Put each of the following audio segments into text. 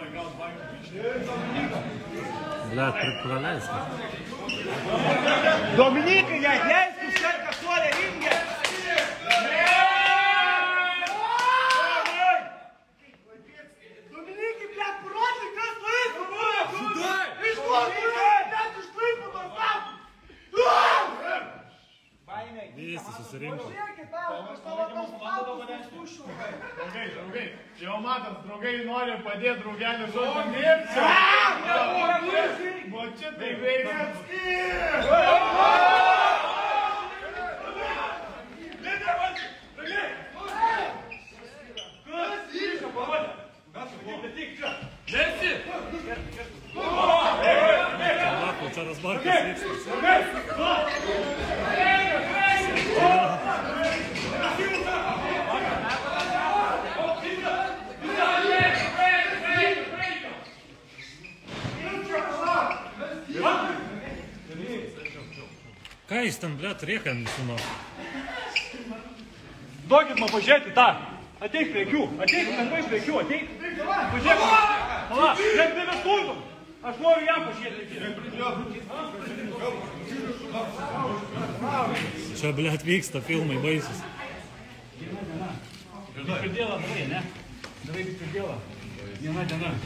Blet, praleisk. Dominikai, jei leistų šerką suolę ringę. Dominikai, blet, parodyk, kas laisvą buvo. Visi susirinko. Draugai, jau matas, draugai nori padėti draugelį žodžiu mėgti. Va čia tai veikia. Čia Razbarkas vyksta. Ką jis ten, blet, rėkia visų nuo? Duokit man pažiūrėti tą. Ateik prie akių. Ateik lengvai prie akių. Ateik. Pažiūrėk. Pala, net nebestundum. Aš noriu jam pažiūrėti. Čia, blet, vyksta filmai baisus. Pridėlą, davai, ne? Davai pridėlą. Diena.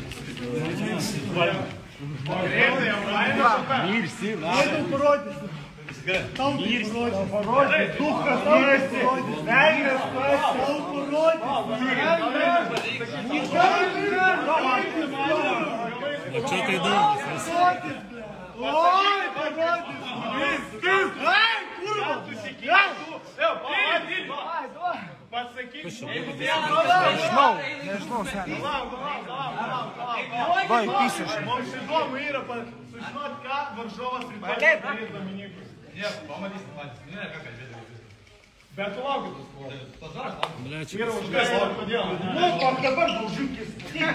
Mirsi, na. Tau parodysiu. Tau parodysiu. Duhas mirsi. Velnės pasi. Tau parodysiu. O čia tai daugas vis. Oi, parodysiu. Pasakyk, Nežinau, seniai. Vai, pisaš. Mums įdomu yra sužinoti, ką varžovas rytoj darys Dominikui. Ne, pamatysim patys. Ne, ką kalbėti. Bet tu laukit tos kovos. Blet, čia. Yra užkas, kodėl? Nu, dabar daužykis.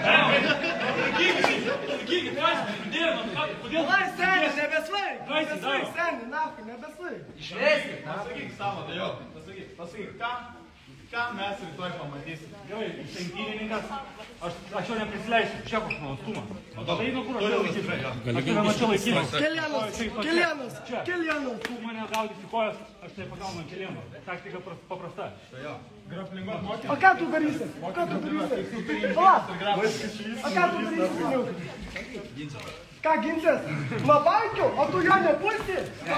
Sakykit, kodėl? Lai, seniai, nebeslaik. Nebeslaik, seniai, nafkai, nebeslaik. Išleiskit. Pasakyk savo, tai jo. Pasakyk, ką mes rytoj pamatysim. Gerai, imtynininkas, aš jo neprisileisiu, čia koks mano stumą. Tai einu kur aš jau laikysiu. Aš tave mačiau laikysiu. Kelienas. Tu mane gaudysi kojas, aš tai pagaunu kelieno. Taktika paprasta. O ką tu darysi? Pala, o ką tu darysi, seniukai? Ką ginsies? Labaikiu, o tu jo nepulsi?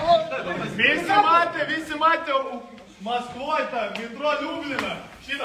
Visi matė Maskvoj tą Mitro Liubliną. Šitą.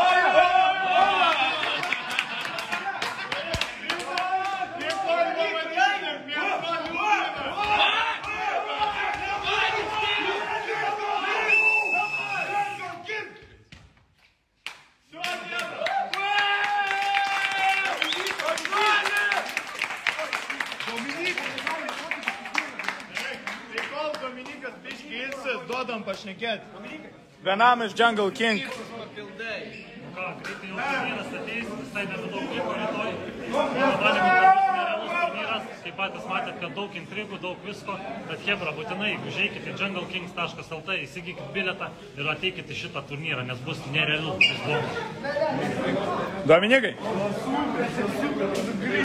Dominikas biški ilsis, duodam pašnekėti. Vienam iš Jungle King. Ką, greitai jau turnyras ateis, visai nebedaug liko rytoj. Manimo, kad bus nerealus turnyras. Kaip patys matėt, kad daug intrigų, daug visko. Bet hebra, būtinai, jeigu žiūrėkite junglekings.lt, įsigykit bilietą ir ateikite šitą turnyrą, nes bus nerealus. Dominikai.